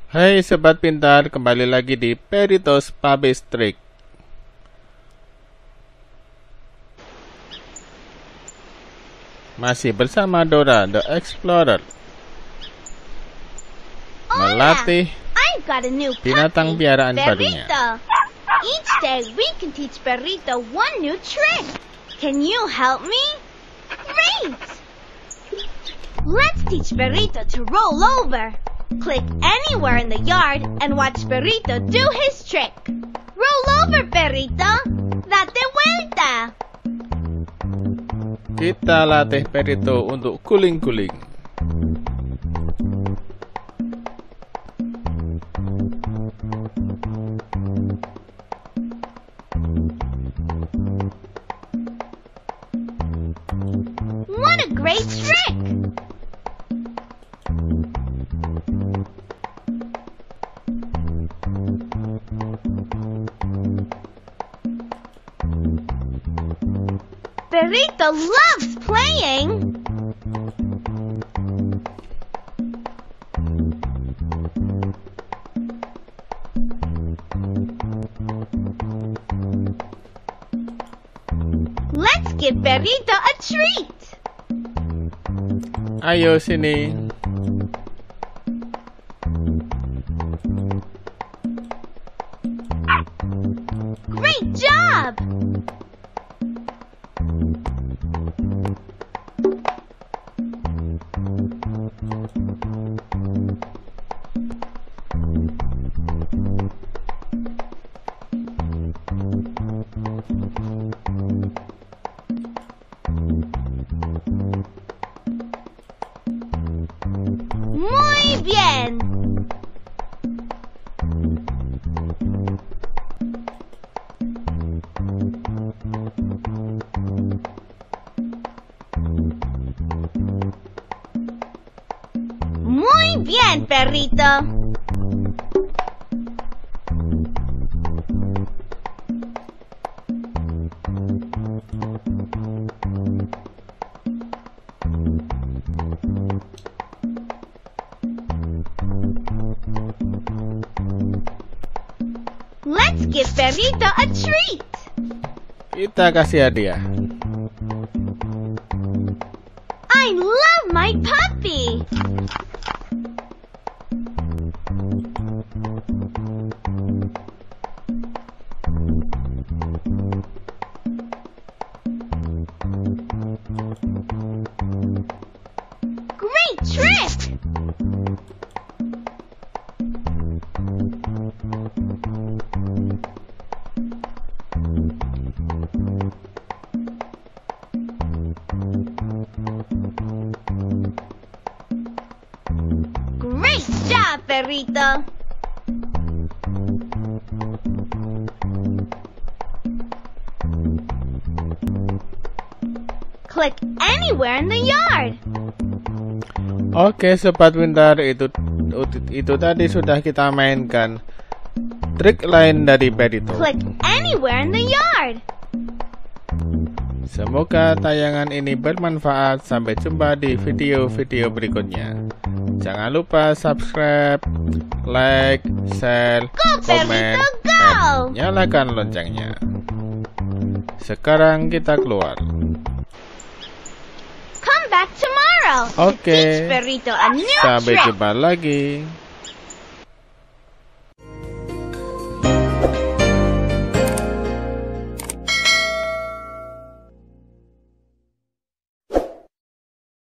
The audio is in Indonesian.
Hai sobat pintar, kembali lagi di Perrito's Puppet Trick. Masih bersama Dora the Explorer, melatih binatang piaraan barunya. Each day we can teach Perrito one new trick. Can you help me? Great! Let's teach Perrito to roll over. Click anywhere in the yard and watch Perrito do his trick. Roll over, Perrito. Date vuelta. Kita latih Perrito untuk guling-guling. What a great trick! Perrito loves playing. Let's give Perrito a treat. Ayo sini. Great job! Muy bien. Muy bien, Perrito. Let's give Perrito a treat. Kita kasih hadiah. I love my puppy. Great trick. Great job, Perrito. Click anywhere in the yard. Oke sobat pintar, itu tadi sudah kita mainkan trik lain dari Perrito. Click anywhere in the yard. Semoga tayangan ini bermanfaat. Sampai jumpa di video-video berikutnya. Jangan lupa subscribe, like, share, komen, dan nyalakan loncengnya. Sekarang kita keluar. Come back tomorrow. Oke, Teach Perrito a new sampai trick. jumpa lagi.